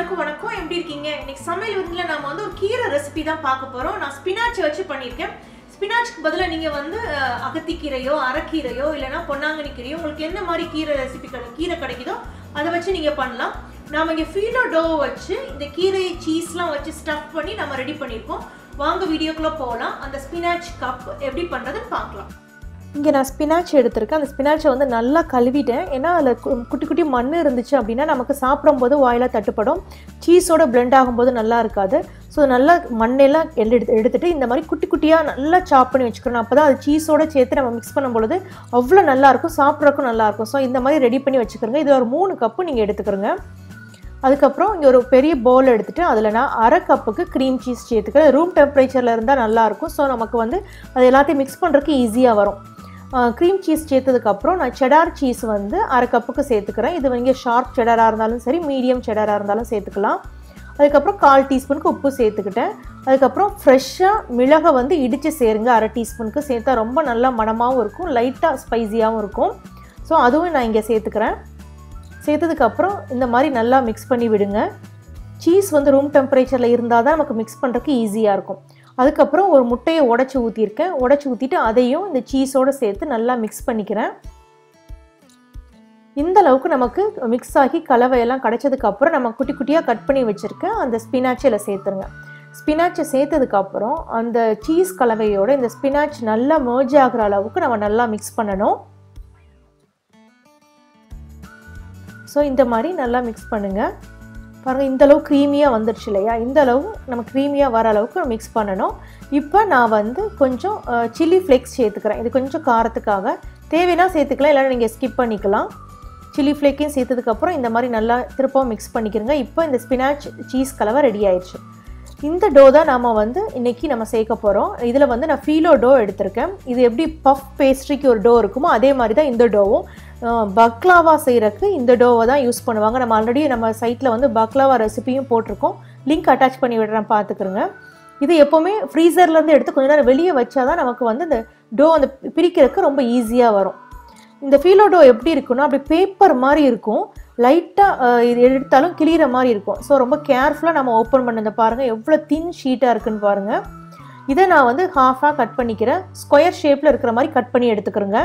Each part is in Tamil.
எல்லாருக்கும் வணக்கம். எப்படி இருக்கீங்க? இன்னைக்கு சமையல் விருந்துல நாம வந்து ஒரு கீரை ரெசிபி தான் பார்க்க போறோம். நான் ஸ்பினாச் வச்சு பண்ணியிருக்கேன். ஸ்பினாச்க்கு பதிலா நீங்க வந்து அகத்திக்கீரையோ அரைக்கீரையோ இல்லைன்னா பொன்னாங்கண்ணி கீரையோ உங்களுக்கு என்ன மாதிரி கீரை கிடைக்குதோ அதை வச்சு நீங்க பண்ணலாம். நாம இங்க ஃபீலோ டோ வச்சு இந்த கீரை சீஸ்லாம் வச்சு ஸ்டஃப் பண்ணி நம்ம ரெடி பண்ணியிருக்கோம். வாங்க வீடியோக்குள்ள போகலாம். அந்த ஸ்பினாச் கப் எப்படி பண்றதுன்னு பார்க்கலாம். இங்கே நான் ஸ்பினாச் எடுத்திருக்கேன். அந்த ஸ்பினாச்சை வந்து நல்லா கழுவிட்டேன். ஏன்னா அதில் குட்டி குட்டி மண் இருந்துச்சு அப்படின்னா நமக்கு சாப்பிடும்போது வாயில் தட்டுப்படும், சீஸோட பிளெண்ட் ஆகும்போது நல்லா இருக்காது. ஸோ நல்லா மண்ணெல்லாம் எடுத்துகிட்டு இந்த மாதிரி குட்டி குட்டியாக நல்லா சாப் பண்ணி வச்சுக்கணும். அப்போ தான் அது சீஸோடு சேர்த்து நம்ம மிக்ஸ் பண்ணும்பொழுது அவ்வளோ நல்லாயிருக்கும், சாப்பிட்றதுக்கும் நல்லாயிருக்கும். ஸோ இந்த மாதிரி ரெடி பண்ணி வச்சுக்கிறோங்க. இது ஒரு 3 கப்பு நீங்கள் எடுத்துக்கிறோங்க. அதுக்கப்புறம் இங்கே ஒரு பெரிய பவுல் எடுத்துகிட்டு அதில் நான் அரை கப்புக்கு க்ரீம் சீஸ் சேர்த்துக்கிறேன். ரூம் டெம்பரேச்சரில் இருந்தால் நல்லாயிருக்கும். ஸோ நமக்கு வந்து அது எல்லாத்தையும் மிக்ஸ் பண்ணுறதுக்கு ஈஸியாக வரும். க்ரீம் சீஸ் சேர்த்ததுக்கப்புறம் நான் செடார் சீஸ் வந்து அரை கப்புக்கு சேர்த்துக்கிறேன். இது வந்து ஷார்ப் செடாராக இருந்தாலும் சரி, மீடியம் செடாராக இருந்தாலும் சேர்த்துக்கலாம். அதுக்கப்புறம் 1/4 டீஸ்பூனுக்கு உப்பு சேர்த்துக்கிட்டேன். அதுக்கப்புறம் ஃப்ரெஷ்ஷாக மிளகை வந்து இடித்து சேருங்க. அரை டீஸ்பூனுக்கு சேர்த்தா ரொம்ப நல்லா மணமாகவும் இருக்கும், லைட்டாக ஸ்பைஸியாகவும் இருக்கும். ஸோ அதுவும் நான் இங்கே சேர்த்துக்கிறேன். சேர்த்ததுக்கப்புறம் இந்த மாதிரி நல்லா மிக்ஸ் பண்ணி விடுங்க. சீஸ் வந்து ரூம் டெம்பரேச்சரில் இருந்தால் தான் நமக்கு மிக்ஸ் பண்ணுறதுக்கு ஈஸியாக இருக்கும். அதுக்கப்புறம் ஒரு முட்டையை உடச்சி ஊற்றிட்டு அதையும் இந்த சீஸோடு சேர்த்து நல்லா மிக்ஸ் பண்ணிக்கிறேன். இந்த அளவுக்கு நமக்கு மிக்ஸ் ஆகி கலவையெல்லாம் கிடைச்சதுக்கப்புறம் நம்ம குட்டி குட்டியாக கட் பண்ணி வச்சுருக்கேன் அந்த ஸ்பினாச்சில் சேர்த்துருங்க. ஸ்பினாச்சை சேர்த்ததுக்கப்புறம் அந்த சீஸ் கலவையோடு இந்த ஸ்பினாச் நல்லா மெர்ஜ் ஆகிற அளவுக்கு நம்ம நல்லா மிக்ஸ் பண்ணணும். ஸோ இந்த மாதிரி நல்லா மிக்ஸ் பண்ணுங்கள். பாருங்கள், இந்தளவு க்ரீமியாக வந்துடுச்சு இல்லையா? இந்த அளவு நம்ம க்ரீமியாக வர அளவுக்கு மிக்ஸ் பண்ணணும். இப்போ நான் வந்து கொஞ்சம் சில்லி ஃப்ளேக்ஸ் சேர்த்துக்கிறேன். இது கொஞ்சம் காரத்துக்காக, தேவைன்னா சேர்த்துக்கலாம், இல்லைன்னா நீங்கள் ஸ்கிப் பண்ணிக்கலாம். சில்லி ஃப்ளேக்கையும் சேர்த்ததுக்கப்புறம் இந்த மாதிரி நல்லா திருப்பவும் மிக்ஸ் பண்ணிக்கிறங்க. இப்போ இந்த ஸ்பினாச் சீஸ் கலவை ரெடி ஆயிடுச்சு. இந்த டோ தான் நாம் வந்து இன்றைக்கி நம்ம சேர்க்க போகிறோம். இதில் வந்து நான் ஃபீலோ டோ எடுத்திருக்கேன். இது எப்படி பஃப் பேஸ்ட்ரிக்கு ஒரு டோ இருக்குமோ அதே மாதிரி தான் இந்த டோவும். பக்லாவா செய்கிறதுக்கு இந்த டோவை தான் யூஸ் பண்ணுவாங்க. நம்ம ஆல்ரெடி நம்ம சைட்டில் வந்து பக்லாவா ரெசிபியும் போட்டிருக்கோம். லிங்க் அட்டாச் பண்ணி விடுறேன், பார்த்துக்குறேங்க. இது எப்போவுமே ஃப்ரீசர்லேருந்து எடுத்து கொஞ்ச நேரம் வெளியே வச்சா தான் நமக்கு வந்து இந்த டோ அந்த பிரிக்கிறதுக்கு ரொம்ப ஈஸியாக வரும். இந்த ஃபீலோ டோ எப்படி இருக்குன்னா அப்படி பேப்பர் மாதிரி இருக்கும், லைட்டாக இது எடுத்தாலும் கிளியிற மாதிரி இருக்கும். ஸோ ரொம்ப கேர்ஃபுல்லாக நம்ம ஓப்பன் பண்ணதை பாருங்கள், எவ்வளோ தின் ஷீட்டாக இருக்குன்னு பாருங்கள். இதை நான் வந்து ஹாஃபாக கட் பண்ணிக்கிறேன். ஸ்கொயர் ஷேப்பில் இருக்கிற மாதிரி கட் பண்ணி எடுத்துக்கிறேங்க.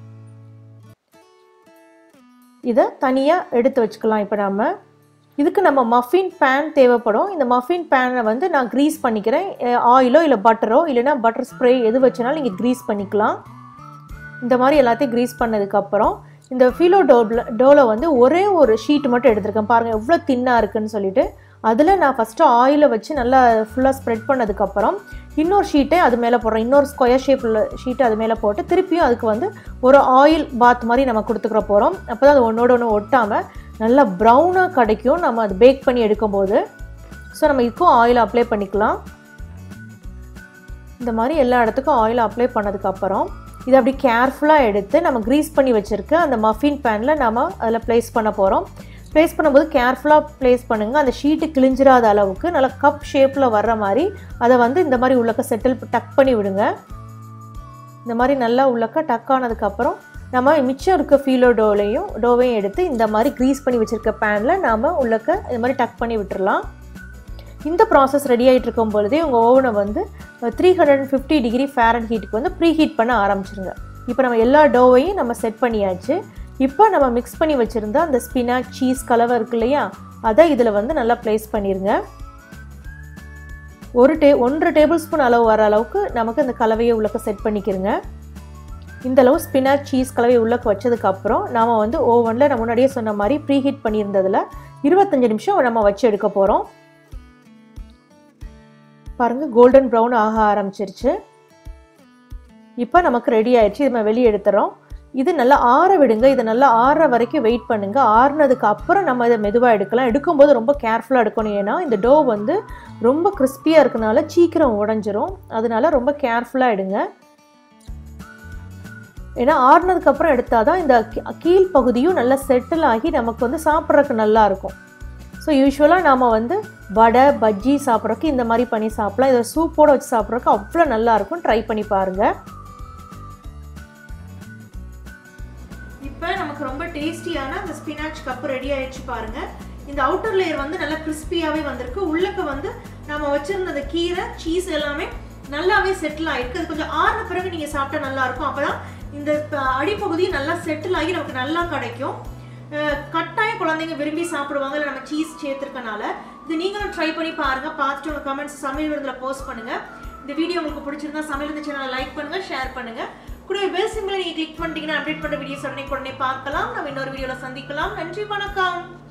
இதை தனியாக எடுத்து வச்சுக்கலாம். இப்போ இதுக்கு நம்ம மஃபின் பேன் தேவைப்படும். இந்த மஃபின் பேனை வந்து நான் க்ரீஸ் பண்ணிக்கிறேன். ஆயிலோ இல்லை பட்டரோ இல்லைன்னா பட்டர் ஸ்ப்ரே எது வச்சுனாலும் நீங்கள் க்ரீஸ் பண்ணிக்கலாம். இந்த மாதிரி எல்லாத்தையும் க்ரீஸ் பண்ணதுக்கப்புறம் இந்த ஃபீலோ டோவில் வந்து ஒரே ஒரு ஷீட் மட்டும் எடுத்துருக்கேன். பாருங்கள் எவ்வளோ தின்னாக இருக்குதுன்னு சொல்லிட்டு. அதில் நான் ஃபஸ்ட்டு ஆயிலை வச்சு நல்லா ஃபுல்லாக ஸ்ப்ரெட் பண்ணதுக்கப்புறம் இன்னொரு ஷீட்டை அது மேலே போடுறேன். இன்னொரு ஸ்கொயர் ஷேப்பில் ஷீட்டை அது மேலே போட்டு திருப்பியும் அதுக்கு வந்து ஒரு ஆயில் பாத் மாதிரி நம்ம கொடுத்துக்கிற போகிறோம். அப்போ தான் அது ஒன்றோட ஒன்று ஒட்டாமல் நல்லா ப்ரௌனாக கிடைக்கும் நம்ம அது பேக் பண்ணி எடுக்கும்போது. ஸோ நம்ம இதுக்கும் ஆயில் அப்ளை பண்ணிக்கலாம். இந்த மாதிரி எல்லா இடத்துக்கும் ஆயில் அப்ளை பண்ணதுக்கப்புறம் இதை அப்படி கேர்ஃபுல்லாக எடுத்து நம்ம க்ரீஸ் பண்ணி வச்சுருக்க அந்த மஃபின் பேனில் நம்ம அதில் ப்ளேஸ் பண்ண போகிறோம். ப்ளேஸ் பண்ணும்போது கேர்ஃபுல்லாக ப்ளேஸ் பண்ணுங்கள். அந்த ஷீட்டு கிழிஞ்சிராத அளவுக்கு நல்லா கப் ஷேப்பில் வர்ற மாதிரி அதை வந்து இந்த மாதிரி உள்ளக்க செட்டில் டக் பண்ணி விடுங்க. இந்த மாதிரி நல்லா உள்ளக்க டக் ஆனதுக்கப்புறம் நம்ம மிச்சம் இருக்க ஃபீலோ டோவையும் எடுத்து இந்த மாதிரி க்ரீஸ் பண்ணி வச்சுருக்க பேனில் நாம் உள்ளக்க இந்த மாதிரி டக் பண்ணி விட்டுடலாம். இந்த ப்ராசஸ் ரெடி ஆகிட்டு இருக்கும் பொழுதே உங்கள் ஓவனை வந்து 350 டிகிரி ஃபாரன்ஹீட்டுக்கு வந்து ப்ரீ ஹீட் பண்ண ஆரம்பிச்சிருங்க. இப்போ நம்ம எல்லா டோவையும் நம்ம செட் பண்ணியாச்சு. இப்போ நம்ம மிக்ஸ் பண்ணி வச்சுருந்த அந்த ஸ்பினாச் சீஸ் கலவை இருக்கு இல்லையா, அதை இதில் வந்து நல்லா ப்ளேஸ் பண்ணிடுங்க. 1 டேபிள் ஸ்பூன் அளவு வர அளவுக்கு நமக்கு அந்த கலவையை உள்ளக்க செட் பண்ணிக்கிறங்க. இந்தளவு ஸ்பினாச் சீஸ் கலவையை உள்ளக்க வச்சதுக்கப்புறம் நாம் வந்து ஓவனில் நம்ம முன்னாடியே சொன்ன மாதிரி ப்ரீ ஹீட் பண்ணியிருந்ததில் 25 நிமிஷம் நம்ம வச்சு எடுக்க போகிறோம். பாருங்கள், கோல்டன் ப்ரௌன் ஆக ஆரம்பிச்சிருச்சு. இப்போ நமக்கு ரெடி ஆயிடுச்சு. இது நம்ம வெளியே எடுத்துறோம். இது நல்லா ஆற விடுங்க. இது நல்லா ஆறுற வரைக்கும் வெயிட் பண்ணுங்கள். ஆறுனதுக்கு அப்புறம் நம்ம இதை மெதுவாக எடுக்கலாம். எடுக்கும்போது ரொம்ப கேர்ஃபுல்லாக எடுக்கணும். ஏன்னா இந்த டோ வந்து ரொம்ப கிறிஸ்பியாக இருக்கனால சீக்கிரம் உடஞ்சிரும். அதனால ரொம்ப கேர்ஃபுல்லாக எடுங்க. ஏன்னா ஆறுனதுக்கப்புறம் எடுத்தால் தான் இந்த கீழ் பகுதியும் நல்லா செட்டில் ஆகி நமக்கு வந்து சாப்பிட்றதுக்கு நல்லாயிருக்கும். ஸோ யூஸ்வலாக நாம் வந்து வடை பஜ்ஜி சாப்பிட்றதுக்கு இந்த மாதிரி பண்ணி சாப்பிட்லாம். இதை சூப்போடு வச்சு சாப்பிட்றதுக்கு அவ்வளோ நல்லாயிருக்கும். ட்ரை பண்ணி பாருங்கள். இப்போ நமக்கு ரொம்ப டேஸ்டியான அந்த ஸ்பினாச் கப் ரெடி ஆயிடுச்சு பாருங்க. இந்த அவுட்டர் லேயர் வந்து நல்லா கிறிஸ்பியாவே வந்திருக்கு. உள்ளக்க வந்து நாம வச்சிருந்த அந்த கீரை சீஸ் எல்லாமே நல்லாவே செட்டில் ஆயிருக்கு. அது கொஞ்சம் ஆறுன பிறகு நீங்க சாப்பிட்டா நல்லா இருக்கும். அப்பதான் இந்த அடிப்பகுதி நல்லா செட்டில் ஆகி நமக்கு நல்லா கிடைக்கும். கட்டாயம் குழந்தைங்க விரும்பி சாப்பிடுவாங்க இல்லை நம்ம சீஸ் சேர்த்துருக்கனால. இது நீங்களும் ட்ரை பண்ணி பாருங்க. பார்த்துட்டு உங்க கமெண்ட்ஸ் சமையல் விருந்துல போஸ்ட் பண்ணுங்க. இந்த வீடியோ உங்களுக்கு பிடிச்சிருந்தா சமையல் விருந்து சேனலை லைக் பண்ணுங்க, ஷேர் பண்ணுங்க. கூட பெல் சிம்பலை நீங்க கிளிக் பண்ணிட்டீங்கன்னா அப்டேட் பண்ற வீடியோஸ் உடனே பார்க்கலாம். நம்ம இன்னொரு வீடியோல சந்திக்கலாம். நன்றி, வணக்கம்.